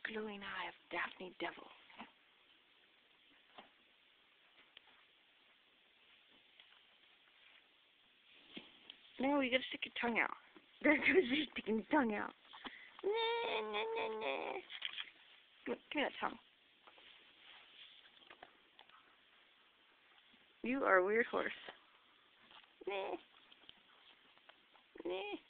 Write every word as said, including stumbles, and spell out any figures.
glowing eye of Daphne Devil. No, you gotta stick your tongue out. There goes you sticking your tongue out. Nah, nah, nah, nah. Give me that tongue. You are a weird horse. Nah. Nah.